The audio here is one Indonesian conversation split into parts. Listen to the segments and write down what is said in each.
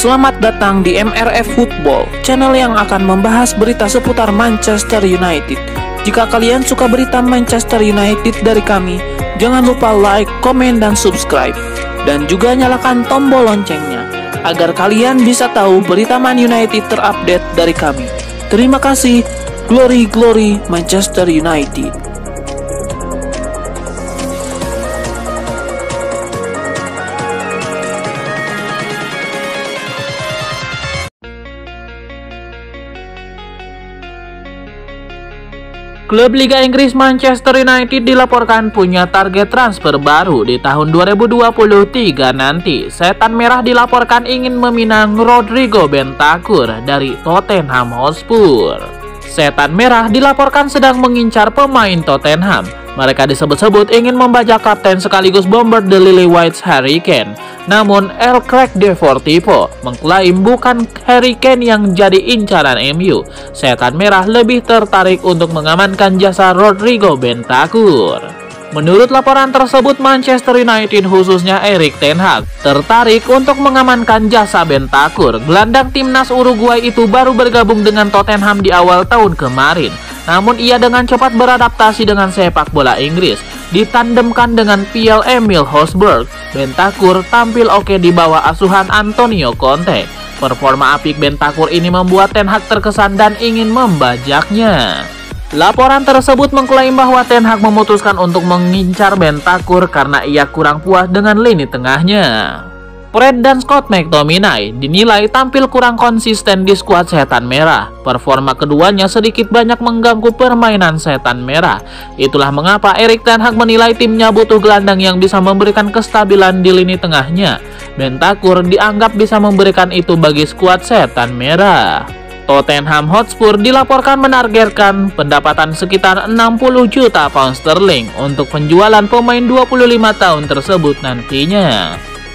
Selamat datang di MRF Football, channel yang akan membahas berita seputar Manchester United. Jika kalian suka berita Manchester United dari kami, jangan lupa like, komen, dan subscribe. Dan juga nyalakan tombol loncengnya, agar kalian bisa tahu berita Man United terupdate dari kami. Terima kasih, Glory Glory Manchester United. Klub Liga Inggris Manchester United dilaporkan punya target transfer baru di tahun 2023 nanti. Setan Merah dilaporkan ingin meminang Rodrigo Bentancur dari Tottenham Hotspur. Setan Merah dilaporkan sedang mengincar pemain Tottenham. Mereka disebut-sebut ingin membajak kapten sekaligus bomber The Lily-Whites Harry Kane. Namun El Crack Deportivo mengklaim bukan Harry Kane yang jadi incaran MU. Setan Merah lebih tertarik untuk mengamankan jasa Rodrigo Bentancur. Menurut laporan tersebut, Manchester United khususnya Erik ten Hag tertarik untuk mengamankan jasa Bentancur. Gelandang timnas Uruguay itu baru bergabung dengan Tottenham di awal tahun kemarin. Namun ia dengan cepat beradaptasi dengan sepak bola Inggris. Ditandemkan dengan Pierre-Emile Hosberg, Bentancur tampil oke di bawah asuhan Antonio Conte. Performa apik Bentancur ini membuat Ten Hag terkesan dan ingin membajaknya. Laporan tersebut mengklaim bahwa Ten Hag memutuskan untuk mengincar Bentancur karena ia kurang puas dengan lini tengahnya. Fred dan Scott McTominay dinilai tampil kurang konsisten di skuad Setan Merah. Performa keduanya sedikit banyak mengganggu permainan Setan Merah. Itulah mengapa Erik ten Hag menilai timnya butuh gelandang yang bisa memberikan kestabilan di lini tengahnya. Bentancur dianggap bisa memberikan itu bagi skuad Setan Merah. Tottenham Hotspur dilaporkan menargetkan pendapatan sekitar 60 juta pound sterling untuk penjualan pemain 25 tahun tersebut nantinya.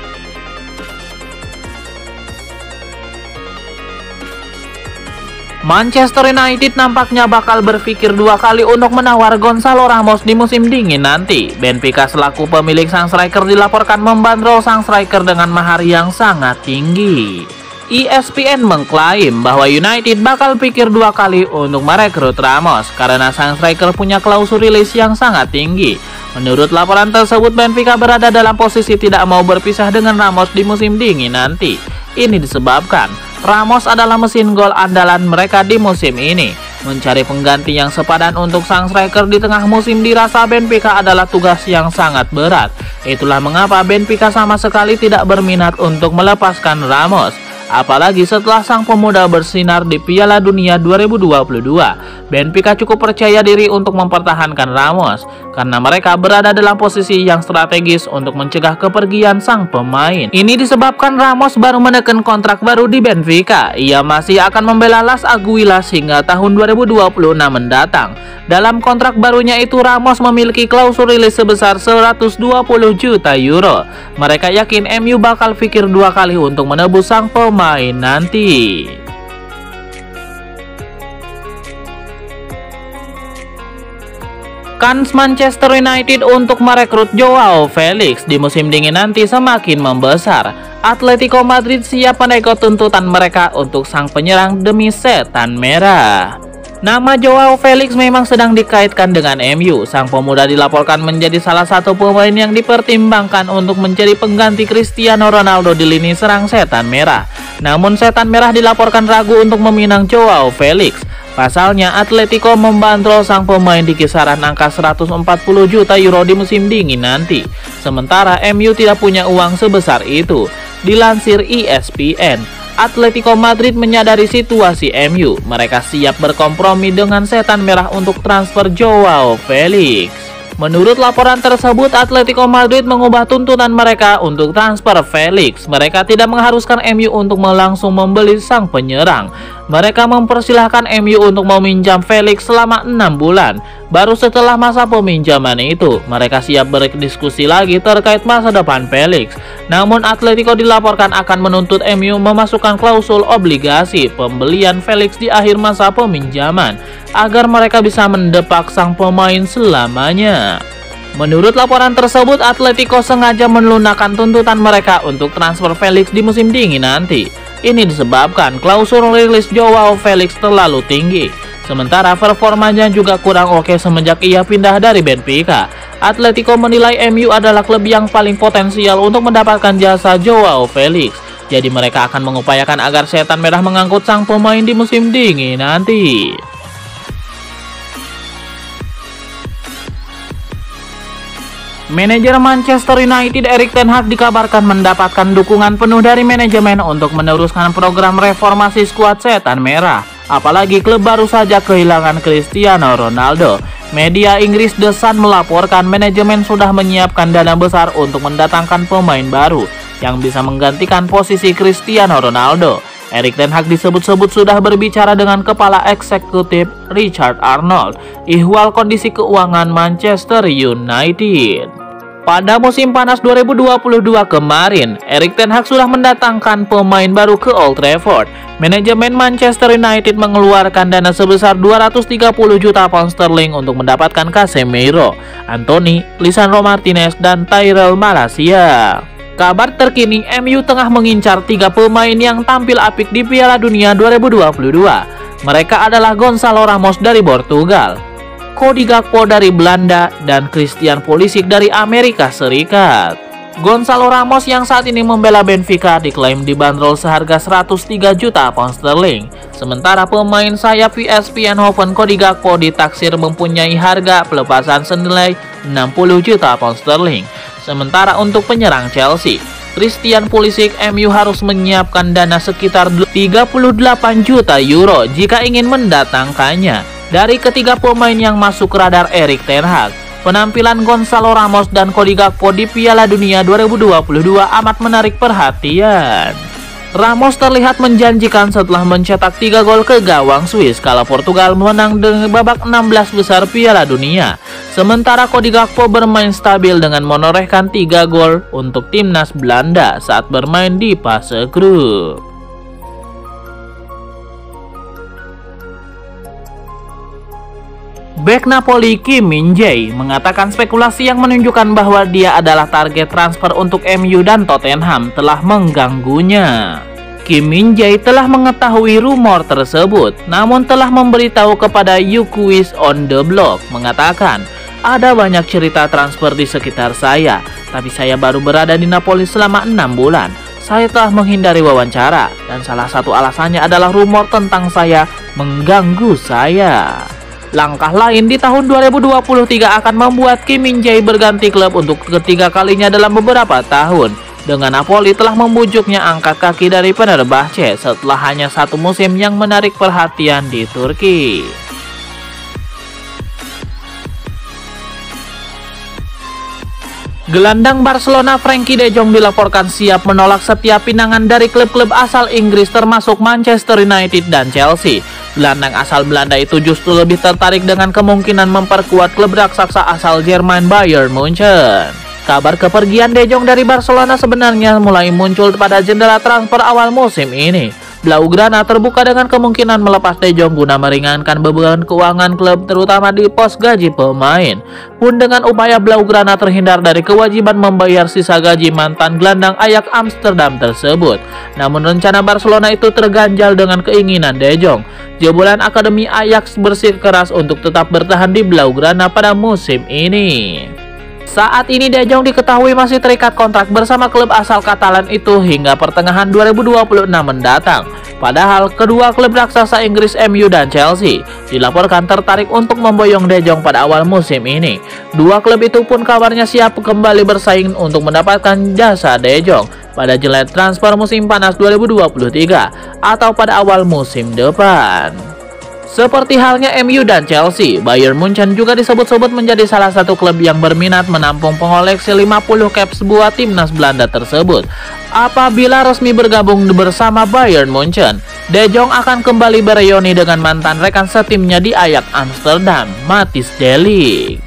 Manchester United nampaknya bakal berpikir dua kali untuk menawar Gonzalo Ramos di musim dingin nanti. Benfica selaku pemilik sang striker dilaporkan membandrol sang striker dengan mahar yang sangat tinggi. ESPN mengklaim bahwa United bakal pikir dua kali untuk merekrut Ramos karena sang striker punya klausul rilis yang sangat tinggi. Menurut laporan tersebut, Benfica berada dalam posisi tidak mau berpisah dengan Ramos di musim dingin nanti. Ini disebabkan Ramos adalah mesin gol andalan mereka di musim ini. Mencari pengganti yang sepadan untuk sang striker di tengah musim dirasa Benfica adalah tugas yang sangat berat. Itulah mengapa Benfica sama sekali tidak berminat untuk melepaskan Ramos. Apalagi setelah sang pemuda bersinar di Piala Dunia 2022, Benfica cukup percaya diri untuk mempertahankan Ramos karena mereka berada dalam posisi yang strategis untuk mencegah kepergian sang pemain. Ini disebabkan Ramos baru menekan kontrak baru di Benfica. Ia masih akan membela Las Aguilas hingga tahun 2026 mendatang. Dalam kontrak barunya itu, Ramos memiliki klausul rilis sebesar 120 juta euro. Mereka yakin MU bakal pikir dua kali untuk menebus sang pemain nanti. Kans Manchester United untuk merekrut Joao Felix di musim dingin nanti semakin membesar. Atletico Madrid siap menego tuntutan mereka untuk sang penyerang demi Setan Merah. Nama Joao Felix memang sedang dikaitkan dengan MU. Sang pemuda dilaporkan menjadi salah satu pemain yang dipertimbangkan untuk menjadi pengganti Cristiano Ronaldo di lini serang Setan Merah. Namun Setan Merah dilaporkan ragu untuk meminang Joao Felix. Pasalnya Atletico membandrol sang pemain di kisaran angka 140 juta euro di musim dingin nanti. Sementara MU tidak punya uang sebesar itu. Dilansir ESPN, Atletico Madrid menyadari situasi MU. Mereka siap berkompromi dengan Setan Merah untuk transfer Joao Felix. Menurut laporan tersebut, Atletico Madrid mengubah tuntutan mereka untuk transfer Felix. Mereka tidak mengharuskan MU untuk langsung membeli sang penyerang. Mereka mempersilahkan MU untuk meminjam Felix selama 6 bulan. Baru setelah masa peminjaman itu, mereka siap berdiskusi lagi terkait masa depan Felix. Namun Atletico dilaporkan akan menuntut MU memasukkan klausul obligasi pembelian Felix di akhir masa peminjaman agar mereka bisa mendepak sang pemain selamanya. Menurut laporan tersebut, Atletico sengaja melunakkan tuntutan mereka untuk transfer Felix di musim dingin nanti. Ini disebabkan klausul rilis Joao Felix terlalu tinggi. Sementara performanya juga kurang oke semenjak ia pindah dari Benfica. Atletico menilai MU adalah klub yang paling potensial untuk mendapatkan jasa Joao Felix. Jadi mereka akan mengupayakan agar Setan Merah mengangkut sang pemain di musim dingin nanti. Manajer Manchester United Erik ten Hag dikabarkan mendapatkan dukungan penuh dari manajemen untuk meneruskan program reformasi skuad Setan Merah. Apalagi klub baru saja kehilangan Cristiano Ronaldo. Media Inggris The Sun melaporkan manajemen sudah menyiapkan dana besar untuk mendatangkan pemain baru yang bisa menggantikan posisi Cristiano Ronaldo. Erik ten Hag disebut-sebut sudah berbicara dengan kepala eksekutif Richard Arnold ihwal kondisi keuangan Manchester United. Pada musim panas 2022 kemarin, Erik ten Hag sudah mendatangkan pemain baru ke Old Trafford. Manajemen Manchester United mengeluarkan dana sebesar 230 juta pound sterling untuk mendapatkan Casemiro, Anthony, Lisandro Martinez, dan Tyrell Malacia. Kabar terkini, MU tengah mengincar 3 pemain yang tampil apik di Piala Dunia 2022. Mereka adalah Gonçalo Ramos dari Portugal, Cody Gakpo dari Belanda, dan Christian Pulisic dari Amerika Serikat. Gonçalo Ramos yang saat ini membela Benfica diklaim dibanderol seharga 103 juta pound sterling. Sementara pemain sayap PSV Eindhoven Cody Gakpo ditaksir mempunyai harga pelepasan senilai 60 juta pound sterling. Sementara untuk penyerang Chelsea, Christian Pulisic, MU harus menyiapkan dana sekitar 38 juta euro jika ingin mendatangkannya. Dari ketiga pemain yang masuk radar Erik ten Hag, penampilan Gonçalo Ramos dan Cody Gakpo di Piala Dunia 2022 amat menarik perhatian. Ramos terlihat menjanjikan setelah mencetak 3 gol ke gawang Swiss kala Portugal menang dengan babak 16 besar Piala Dunia. Sementara Cody Gakpo bermain stabil dengan menorehkan 3 gol untuk timnas Belanda saat bermain di fase grup. Bek Napoli Kim Min-jae mengatakan spekulasi yang menunjukkan bahwa dia adalah target transfer untuk MU dan Tottenham telah mengganggunya. Kim Min-jae telah mengetahui rumor tersebut, namun telah memberitahu kepada YouQuiz on the Block mengatakan, ada banyak cerita transfer di sekitar saya, tapi saya baru berada di Napoli selama 6 bulan. Saya telah menghindari wawancara, dan salah satu alasannya adalah rumor tentang saya mengganggu saya. Langkah lain di tahun 2023 akan membuat Kim Min-jae berganti klub untuk ketiga kalinya dalam beberapa tahun. Dengan Napoli telah membujuknya angkat kaki dari Fenerbahce setelah hanya 1 musim yang menarik perhatian di Turki. Gelandang Barcelona Frenkie de Jong dilaporkan siap menolak setiap pinangan dari klub-klub asal Inggris termasuk Manchester United dan Chelsea. Gelandang asal Belanda itu justru lebih tertarik dengan kemungkinan memperkuat klub raksasa asal Jerman Bayern Munchen. Kabar kepergian De Jong dari Barcelona sebenarnya mulai muncul pada jendela transfer awal musim ini. Blaugrana terbuka dengan kemungkinan melepas De Jong guna meringankan beban keuangan klub terutama di pos gaji pemain. Pun dengan upaya Blaugrana terhindar dari kewajiban membayar sisa gaji mantan gelandang Ajax Amsterdam tersebut. Namun rencana Barcelona itu terganjal dengan keinginan De Jong. Jebolan Akademi Ajax bersikeras untuk tetap bertahan di Blaugrana pada musim ini. Saat ini De Jong diketahui masih terikat kontrak bersama klub asal Katalan itu hingga pertengahan 2026 mendatang. Padahal kedua klub raksasa Inggris MU dan Chelsea dilaporkan tertarik untuk memboyong De Jong pada awal musim ini. Dua klub itu pun kabarnya siap kembali bersaing untuk mendapatkan jasa De Jong pada jendela transfer musim panas 2023 atau pada awal musim depan. Seperti halnya MU dan Chelsea, Bayern Munchen juga disebut-sebut menjadi salah satu klub yang berminat menampung pengoleksi 50 caps buat timnas Belanda tersebut. Apabila resmi bergabung bersama Bayern Munchen, De Jong akan kembali bereuni dengan mantan rekan setimnya di Ajax Amsterdam, Matthijs de Ligt.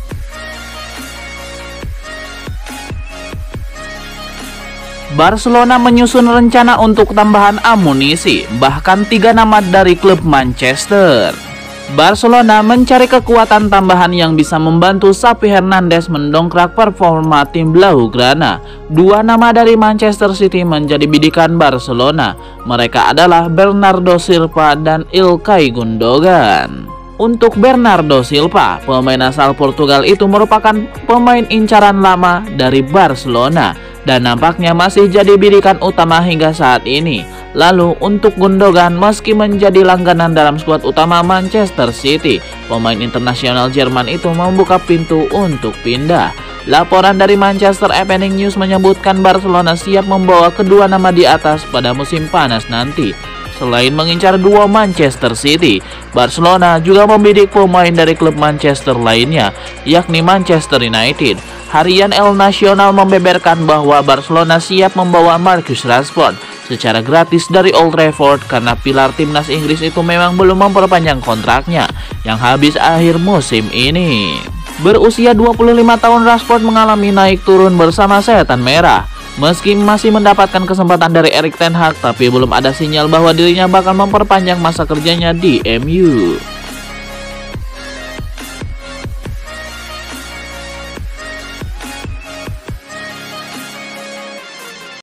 Barcelona menyusun rencana untuk tambahan amunisi, bahkan 3 nama dari klub Manchester. Barcelona mencari kekuatan tambahan yang bisa membantu Xavi Hernandez mendongkrak performa tim Blaugrana. Dua nama dari Manchester City menjadi bidikan Barcelona. Mereka adalah Bernardo Silva dan Ilkay Gundogan. Untuk Bernardo Silva, pemain asal Portugal itu merupakan pemain incaran lama dari Barcelona dan nampaknya masih jadi bidikan utama hingga saat ini. Lalu untuk Gundogan, meski menjadi langganan dalam skuad utama Manchester City, pemain internasional Jerman itu membuka pintu untuk pindah. Laporan dari Manchester Evening News menyebutkan Barcelona siap membawa kedua nama di atas pada musim panas nanti. Selain mengincar duo Manchester City, Barcelona juga membidik pemain dari klub Manchester lainnya, yakni Manchester United. Harian El Nacional membeberkan bahwa Barcelona siap membawa Marcus Rashford secara gratis dari Old Trafford karena pilar timnas Inggris itu memang belum memperpanjang kontraknya yang habis akhir musim ini. Berusia 25 tahun, Rashford mengalami naik turun bersama Setan Merah. Meski masih mendapatkan kesempatan dari Erik ten Hag, tapi belum ada sinyal bahwa dirinya bakal memperpanjang masa kerjanya di MU.